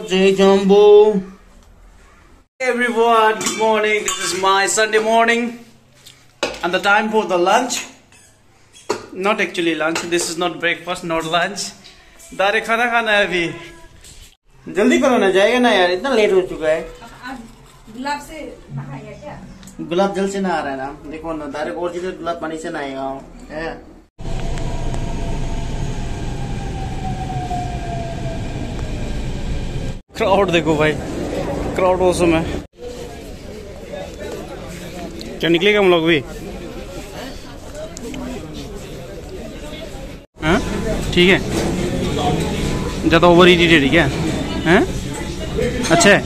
Jai Jumbo. Hey everyone, good morning. This is my Sunday morning and the time for the lunch. Not actually lunch. This is not breakfast, not lunch. Direct खाना खाना है अभी. जल्दी करो ना, जाएगा ना यार, इतना लेट हो चुका है. गुलाब से नहाया क्या? गुलाब जल से नहा रहा है ना. देखो ना, डायरेक्ट ओरिजिनल गुलाब पानी से नहाएगा है. क्राउड देखो भाई, क्राउड ऑसम है. क्या निकलेगा हम लोग भी? हाँ ठीक है. ज्यादा ओवर ईटेड है क्या? हैं? अच्छा है.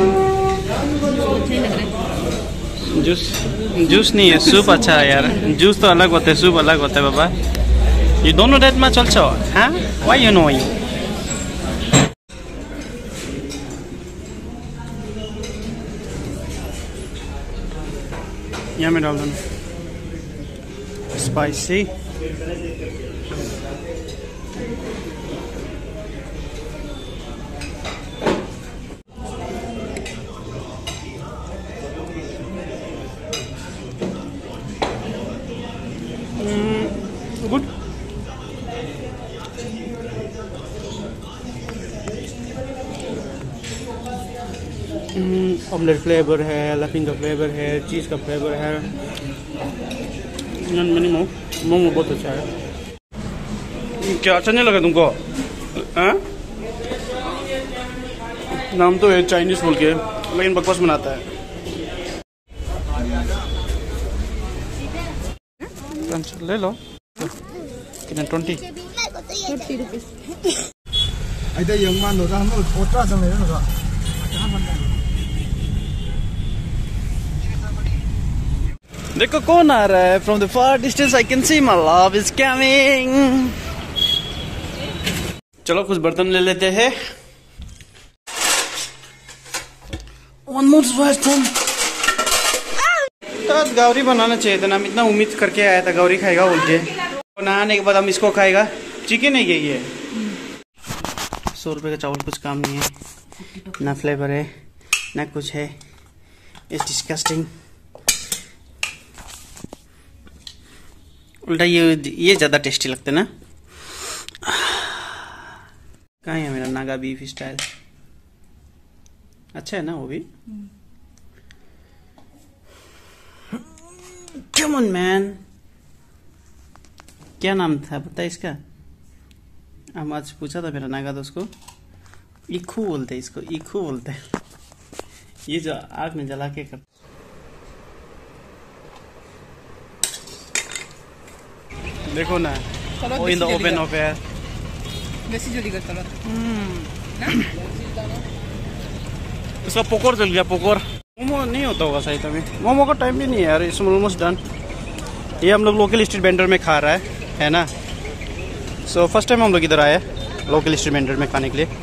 जूस नहीं है, सूप अच्छा है यार. जूस तो अलग होता है, सूप अलग होता है बाबा. ये दोनों रेट में चल छो. हाँ वाई यू नो वाई. यहाँ में डाल दो स्पाइसी. गुड. ऑमलेट फ्लेवर है, लफिंग का फ्लेवर है, चीज़ का फ्लेवर है. मोमो बहुत अच्छा है. क्या अच्छा नहीं लगा तुमको? हाँ? नाम तो है चाइनीज बोल के, लेकिन बकवास बनाता है. ले लो. कितना 20? 30 rupees. देखो कौन आ रहा है. From the far distance I can see my love is coming. चलो कुछ बर्तन ले लेते हैं. वन मोर बर्तन. तो गौरी बनाना चाहिए था ना. हम इतना उम्मीद करके आया था गौरी खाएगा बोल के. नहाने के बाद हम इसको खाएगा. चिकन है ये 100 रुपये का चावल. कुछ काम नहीं है ना. फ्लेवर है ना कुछ है. It's disgusting. उल्टा ये ज्यादा टेस्टी लगते ना. कहाँ है मेरा नागा बीफ स्टाइल? अच्छा है ना वो भी. Come on man. क्या नाम था पता है इसका? हम आज पूछा था मेरा नागा दोस्त को. इखू बोलते हैं इसको, इखू बोलते हैं. ये जो आग में जला के कर. देखो ना, in the open of air. इसका पकोर चल गया. पकोर मोमो नहीं होता होगा शायद. अभी मोमो का टाइम भी नहीं है यार. It's almost done. ये हम लोग लोकल स्ट्रीट वेंडर में खा रहा है ना. सो फर्स्ट टाइम हम लोग इधर आए लोकल स्ट्रीट वेंडर में खाने के लिए.